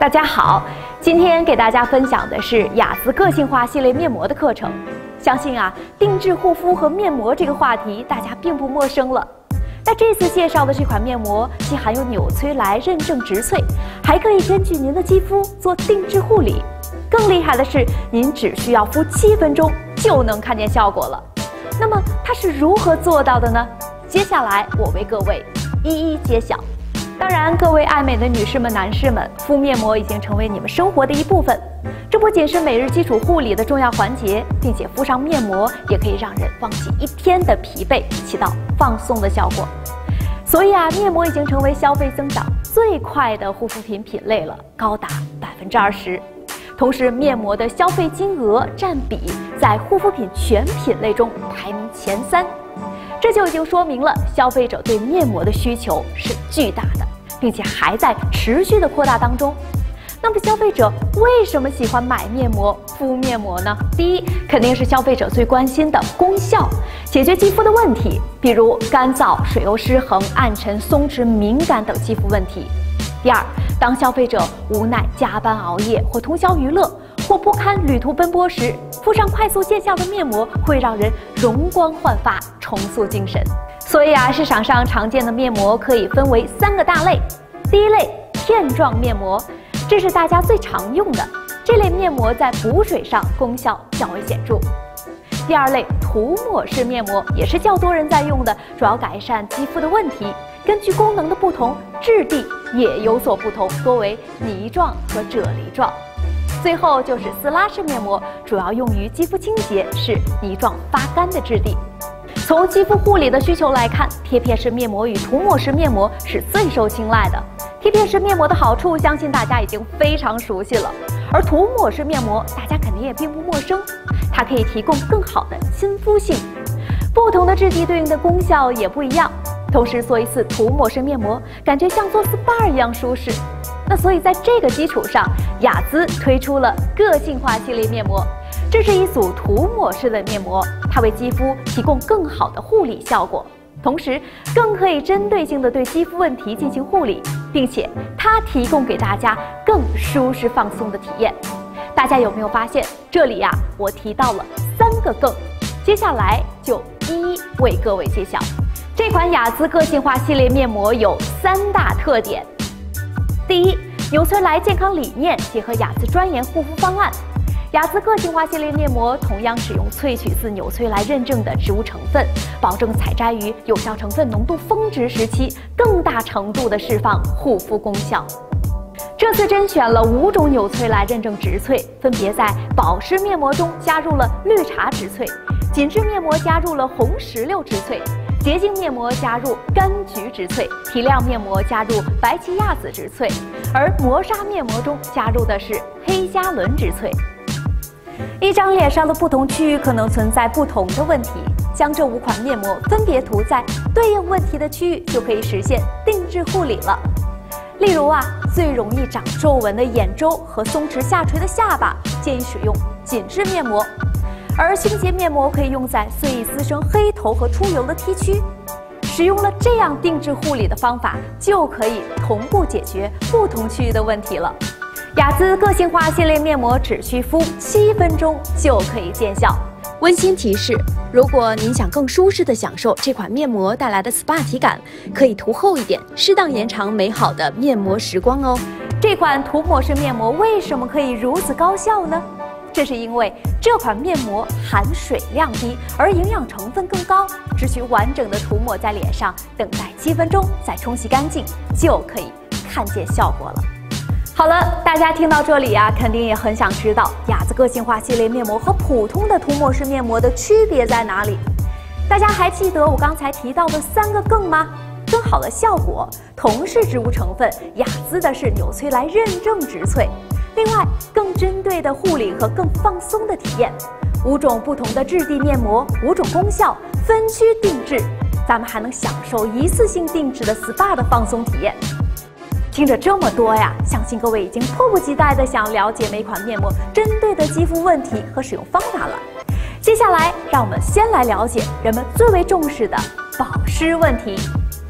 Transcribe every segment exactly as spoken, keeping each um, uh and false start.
大家好，今天给大家分享的是雅姿个性化系列面膜的课程。相信啊，定制护肤和面膜这个话题大家并不陌生了。那这次介绍的这款面膜既含有纽崔莱认证植萃，还可以根据您的肌肤做定制护理。更厉害的是，您只需要敷七分钟就能看见效果了。那么它是如何做到的呢？接下来我为各位一一揭晓。当然，各位爱美的女士们、男士们，敷面膜已经成为你们生活的一部分。这不仅是每日基础护理的重要环节，并且敷上面膜也可以让人忘记一天的疲惫，起到放松的效果。所以啊，面膜已经成为消费增长最快的护肤品品类了，高达百分之二十。同时，面膜的消费金额占比在护肤品全品类中排名前三。这就已经说明了消费者对面膜的需求是巨大的，并且还在持续的扩大当中。那么消费者为什么喜欢买面膜、敷面膜呢？第一，肯定是消费者最关心的功效，解决肌肤的问题，比如干燥、水油失衡、暗沉、松弛、敏感等肌肤问题。第二，当消费者无奈加班熬夜或通宵娱乐，或不堪旅途奔波时，敷上快速见效的面膜会让人容光焕发，重塑精神。所以啊，市场上常见的面膜可以分为三个大类。第一类，片状面膜，这是大家最常用的，这类面膜在补水上功效较为显著。第二类，涂抹式面膜，也是较多人在用的，主要改善肌肤的问题，根据功能的不同，质地也有所不同，多为泥状和啫喱状。最后就是撕拉式面膜，主要用于肌肤清洁，是泥状发干的质地。从肌肤护理的需求来看，贴片式面膜与涂抹式面膜是最受青睐的。贴片式面膜的好处，相信大家已经非常熟悉了，而涂抹式面膜大家肯定也并不陌生，它可以提供更好的亲肤性。不同的质地对应的功效也不一样，同时做一次涂抹式面膜，感觉像做 S P A 一样舒适。那所以在这个基础上，雅姿推出了个性化系列面膜，这是一组涂抹式的面膜，它为肌肤提供更好的护理效果，同时更可以针对性的对肌肤问题进行护理，并且它提供给大家更舒适放松的体验。大家有没有发现，这里呀、啊，我提到了三个更，接下来就一一为各位揭晓。这款雅姿个性化系列面膜有三大特点。第一，纽崔莱健康理念结合雅姿专研护肤方案。雅姿个性化系列面膜同样使用萃取自纽崔莱认证的植物成分，保证采摘于有效成分浓度峰值时期，更大程度的释放护肤功效。这次甄选了五种纽崔莱认证植萃，分别在保湿面膜中加入了绿茶植萃，紧致面膜加入了红石榴植萃，洁净面膜加入柑橘植萃，提亮面膜加入白奇亚籽植萃，而磨砂面膜中加入的是黑加仑植萃。一张脸上的不同区域可能存在不同的问题，将这五款面膜分别涂在对应问题的区域，就可以实现定制护理了。例如啊，最容易长皱纹的眼周和松弛下垂的下巴，建议使用紧致面膜。而清洁面膜可以用在随意滋生黑头和出油的 T 区，使用了这样定制护理的方法，就可以同步解决不同区域的问题了。雅姿个性化系列面膜只需敷七分钟就可以见效。温馨提示：如果您想更舒适地享受这款面膜带来的 S P A 体感，可以涂厚一点，适当延长美好的面膜时光哦。这款涂抹式面膜为什么可以如此高效呢？这是因为这款面膜含水量低，而营养成分更高，只需完整的涂抹在脸上，等待七分钟再冲洗干净，就可以看见效果了。好了，大家听到这里啊，肯定也很想知道雅姿个性化系列面膜和普通的涂抹式面膜的区别在哪里？大家还记得我刚才提到的三个更吗？更好的效果，同是植物成分，雅姿的是纽崔莱认证植萃。另外，更针对的护理和更放松的体验，五种不同的质地面膜，五种功效，分区定制，咱们还能享受一次性定制的 S P A 的放松体验。听着这么多呀，相信各位已经迫不及待地想了解每款面膜针对的肌肤问题和使用方法了。接下来，让我们先来了解人们最为重视的保湿问题。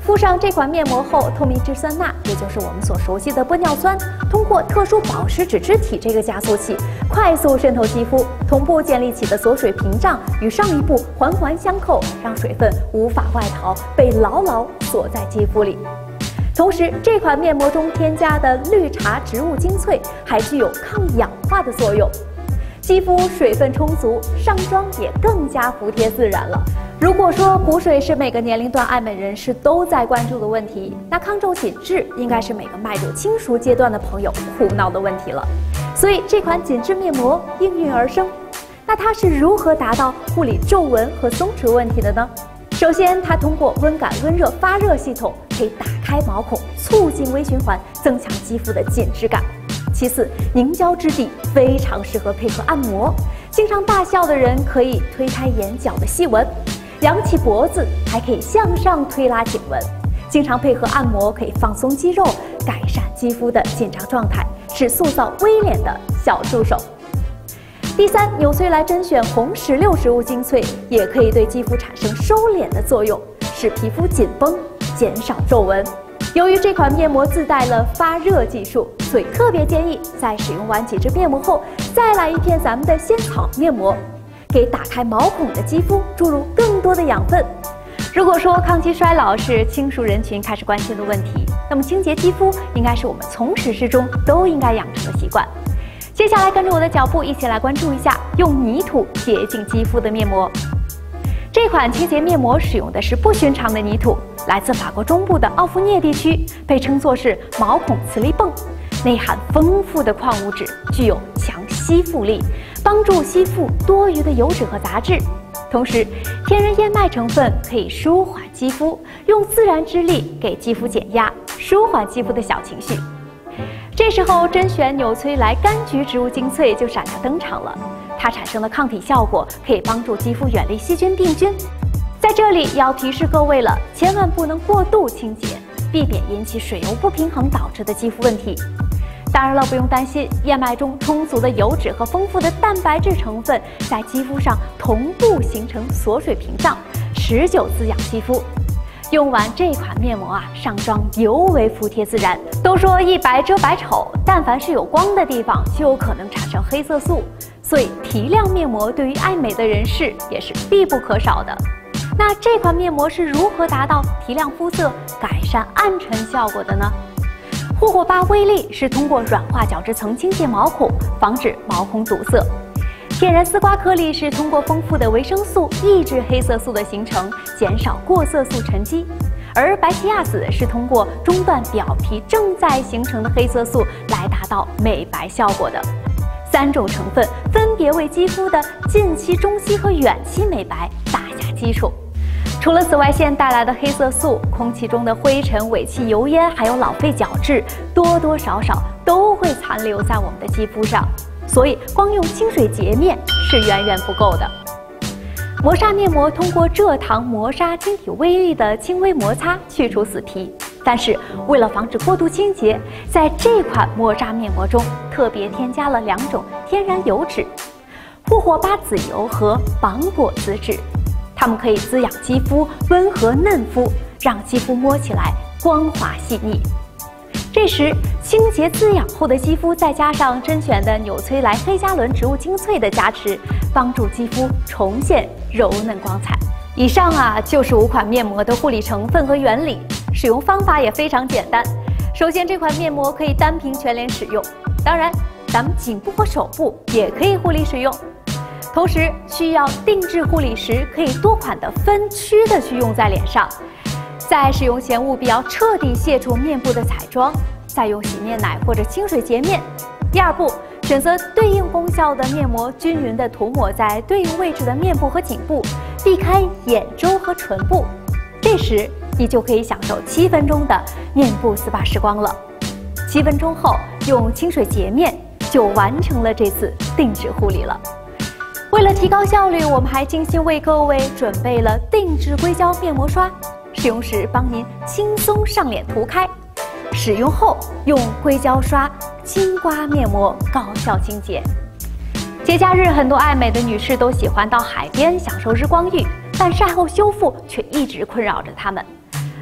敷上这款面膜后，透明质酸钠，也就是我们所熟悉的玻尿酸，通过特殊保湿脂质体这个加速器，快速渗透肌肤，同步建立起的锁水屏障与上一步环环相扣，让水分无法外逃，被牢牢锁在肌肤里。同时，这款面膜中添加的绿茶植物精粹还具有抗氧化的作用，肌肤水分充足，上妆也更加服帖自然了。如果说补水是每个年龄段爱美人士都在关注的问题，那抗皱紧致应该是每个迈入轻熟阶段的朋友苦恼的问题了。所以这款紧致面膜应运而生。那它是如何达到护理皱纹和松弛问题的呢？首先，它通过温感温热发热系统，可以打开毛孔，促进微循环，增强肌肤的紧致感。其次，凝胶质地非常适合配合按摩，经常大笑的人可以推开眼角的细纹。扬起脖子，还可以向上推拉颈纹，经常配合按摩可以放松肌肉，改善肌肤的紧张状态，是塑造微脸的小助手。第三，纽崔莱甄选红石榴植物精粹也可以对肌肤产生收敛的作用，使皮肤紧绷，减少皱纹。由于这款面膜自带了发热技术，所以特别建议在使用完几支面膜后，再来一片咱们的仙草面膜。给打开毛孔的肌肤注入更多的养分。如果说抗肌衰老是轻熟人群开始关心的问题，那么清洁肌肤应该是我们从始至终都应该养成的习惯。接下来跟着我的脚步一起来关注一下用泥土洁净肌肤的面膜。这款清洁面膜使用的是不寻常的泥土，来自法国中部的奥夫涅地区，被称作是毛孔磁力泵，内含丰富的矿物质，具有强吸附力，帮助吸附多余的油脂和杂质。同时，天然燕麦成分可以舒缓肌肤，用自然之力给肌肤减压，舒缓肌肤的小情绪。这时候，甄选纽崔莱柑橘植物精粹就闪亮登场了。它产生的抗体效果可以帮助肌肤远离细菌病菌。在这里要提示各位了，千万不能过度清洁，避免引起水油不平衡导致的肌肤问题。当然了，不用担心，燕麦中充足的油脂和丰富的蛋白质成分在肌肤上同步形成锁水屏障，持久滋养肌肤。用完这款面膜啊，上妆尤为服帖自然。都说一白遮百丑，但凡是有光的地方，就有可能产生黑色素，所以提亮面膜对于爱美的人士也是必不可少的。那这款面膜是如何达到提亮肤色、改善暗沉效果的呢？护火八微粒是通过软化角质层清洁毛孔，防止毛孔堵塞。天然丝瓜颗粒是通过丰富的维生素抑制黑色素的形成，减少过色素沉积。而白棋亚籽是通过中断表皮正在形成的黑色素来达到美白效果的。三种成分分别为肌肤的近期、中期和远期美白打下基础。除了紫外线带来的黑色素，空气中的灰尘、尾气、油烟，还有老废角质，多多少少都会残留在我们的肌肤上，所以光用清水洁面是远远不够的。磨砂面膜通过蔗糖磨砂晶体微粒的轻微摩擦去除死皮，但是为了防止过度清洁，在这款磨砂面膜中特别添加了两种天然油脂：护火八籽油和芒果籽脂。它们可以滋养肌肤，温和嫩肤，让肌肤摸起来光滑细腻。这时，清洁滋养后的肌肤，再加上甄选的纽崔莱黑加仑植物精粹的加持，帮助肌肤重现柔嫩光彩。以上啊，就是五款面膜的护理成分和原理，使用方法也非常简单。首先，这款面膜可以单凭全脸使用，当然，咱们颈部和手部也可以护理使用。同时，需要定制护理时，可以多款的分区的去用在脸上。在使用前务必要彻底卸除面部的彩妆，再用洗面奶或者清水洁面。第二步，选择对应功效的面膜，均匀的涂抹在对应位置的面部和颈部，避开眼周和唇部。这时，你就可以享受七分钟的面部 S P A 时光了。七分钟后，用清水洁面就完成了这次定制护理了。为了提高效率，我们还精心为各位准备了定制硅胶面膜刷，使用时帮您轻松上脸涂开，使用后用硅胶刷轻刮面膜，高效清洁。节假日，很多爱美的女士都喜欢到海边享受日光浴，但晒后修复却一直困扰着她们。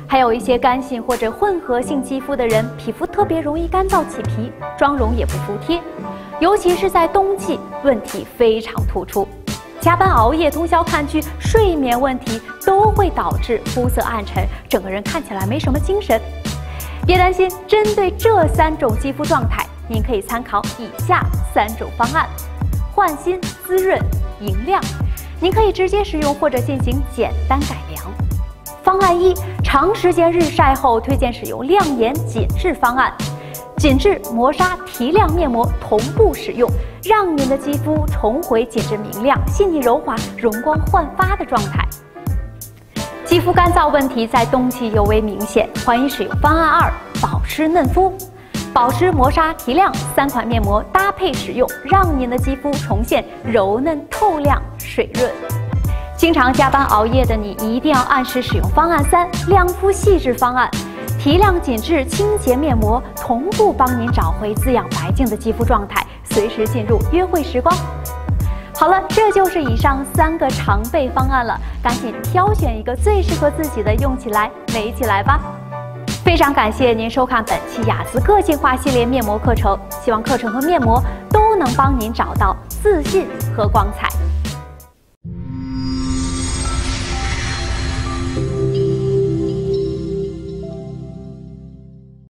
还有一些干性或者混合性肌肤的人，皮肤特别容易干燥起皮，妆容也不服帖，尤其是在冬季，问题非常突出。加班熬夜、通宵看剧、睡眠问题都会导致肤色暗沉，整个人看起来没什么精神。别担心，针对这三种肌肤状态，您可以参考以下三种方案：焕新、滋润、莹亮。您可以直接使用或者进行简单改良。方案一，长时间日晒后推荐使用亮颜紧致方案。紧致、磨砂、提亮面膜同步使用，让您的肌肤重回紧致明亮、细腻柔滑、容光焕发的状态。肌肤干燥问题在冬季尤为明显，欢迎使用方案二：保湿嫩肤。保湿、磨砂、提亮三款面膜搭配使用，让您的肌肤重现柔嫩透亮、水润。经常加班熬夜的你，一定要按时使用方案三：亮肤细致方案。提亮紧致清洁面膜同步帮您找回滋养白净的肌肤状态，随时进入约会时光。好了，这就是以上三个常备方案了，赶紧挑选一个最适合自己的，用起来美起来吧。非常感谢您收看本期雅姿个性化系列面膜课程，希望课程和面膜都能帮您找到自信和光彩。